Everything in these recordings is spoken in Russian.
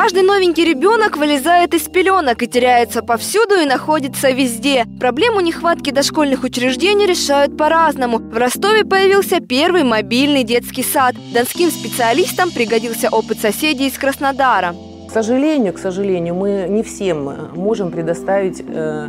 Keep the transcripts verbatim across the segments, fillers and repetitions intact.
Каждый новенький ребенок вылезает из пеленок и теряется повсюду и находится везде. Проблему нехватки дошкольных учреждений решают по-разному. В Ростове появился первый мобильный детский сад. Донским специалистам пригодился опыт соседей из Краснодара. К сожалению, к сожалению, мы не всем можем предоставить э,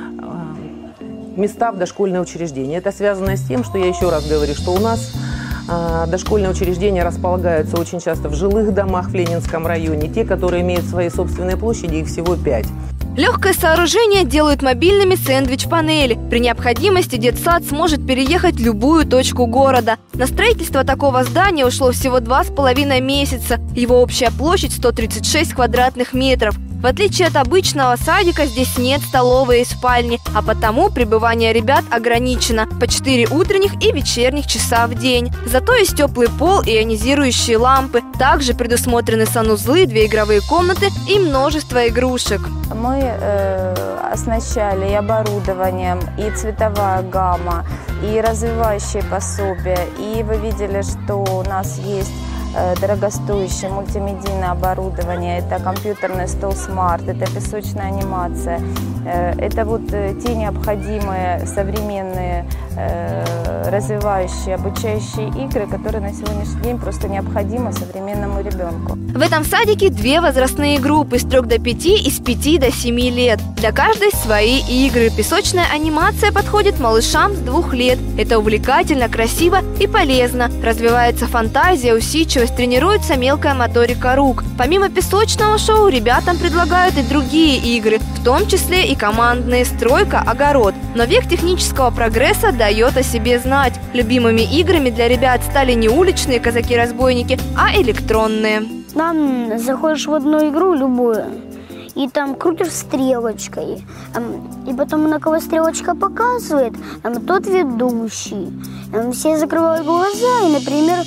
места в дошкольное учреждение. Это связано с тем, что я еще раз говорю, что у нас дошкольные учреждения располагаются очень часто в жилых домах в Ленинском районе. Те, которые имеют свои собственные площади, их всего пять. Легкое сооружение делают мобильными сэндвич-панели. При необходимости детсад сможет переехать в любую точку города. На строительство такого здания ушло всего два с половиной месяца. Его общая площадь сто тридцать шесть квадратных метров. В отличие от обычного садика, здесь нет столовой и спальни, а потому пребывание ребят ограничено по четыре утренних и вечерних часа в день. Зато есть теплый пол и ионизирующие лампы. Также предусмотрены санузлы, две игровые комнаты и множество игрушек. Мы э, оснащали и оборудованием, и цветовая гамма, и развивающие пособия. И вы видели, что у нас есть дорогостоящее мультимедийное оборудование, это компьютерный стол смарт, это песочная анимация. Это вот те необходимые современные развивающие, обучающие игры, которые на сегодняшний день просто необходимы современному ребенку. В этом садике две возрастные группы с трех до пяти и с пяти до семи лет. Для каждой свои игры. Песочная анимация подходит малышам с двух лет. Это увлекательно, красиво и полезно. Развивается фантазия, усидчивость, тренируется мелкая моторика рук. Помимо песочного шоу ребятам предлагают и другие игры, в том числе и командные «Стройка», «Огород». Но век технического прогресса дает о себе знать. Любимыми играми для ребят стали не уличные казаки-разбойники, а электронные. Там заходишь в одну игру, любую, и там крутишь стрелочкой. И потом, на кого стрелочка показывает, тот ведущий. Все закрывают глаза и, например,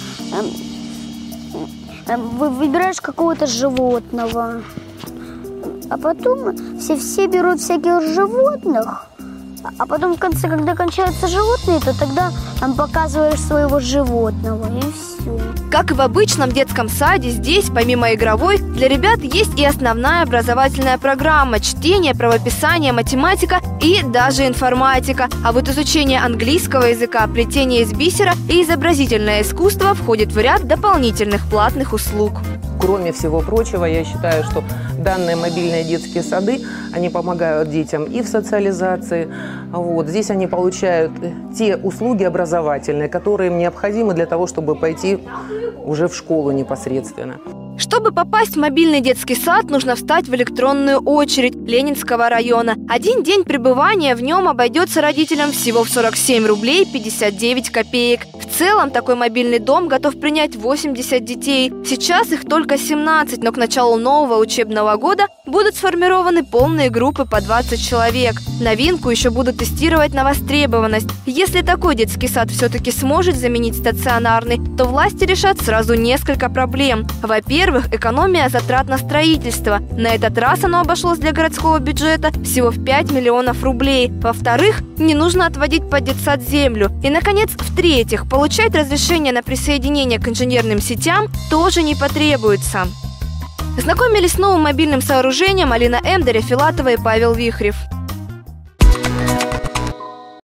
выбираешь какого-то животного. А потом все, все берут всяких животных. А потом в конце, когда кончаются животные, то тогда там показываешь своего животного, и все. Как и в обычном детском саде, здесь, помимо игровой, для ребят есть и основная образовательная программа: чтение, правописание, математика и даже информатика. А вот изучение английского языка, плетение из бисера и изобразительное искусство входит в ряд дополнительных платных услуг. Кроме всего прочего, я считаю, что данные мобильные детские сады, они помогают детям и в социализации. Вот. Здесь они получают те услуги образовательные, которые им необходимы для того, чтобы пойти уже в школу непосредственно. Чтобы попасть в мобильный детский сад, нужно встать в электронную очередь Ленинского района. Один день пребывания в нем обойдется родителям всего в сорок семь рублей пятьдесят девять копеек. В целом, такой мобильный дом готов принять восемьдесят детей. Сейчас их только семнадцать, но к началу нового учебного года будут сформированы полные группы по двадцать человек. Новинку еще будут тестировать на востребованность. Если такой детский сад все-таки сможет заменить стационарный, то власти решат сразу несколько проблем. Во-первых, экономия затрат на строительство. На этот раз оно обошлось для городского бюджета всего в пять миллионов рублей. Во-вторых, не нужно отводить под детсад землю. И, наконец, в-третьих, получать разрешение на присоединение к инженерным сетям тоже не потребуется. Знакомились с новым мобильным сооружением Алина М., Дарья Филатова и Павел Вихрев.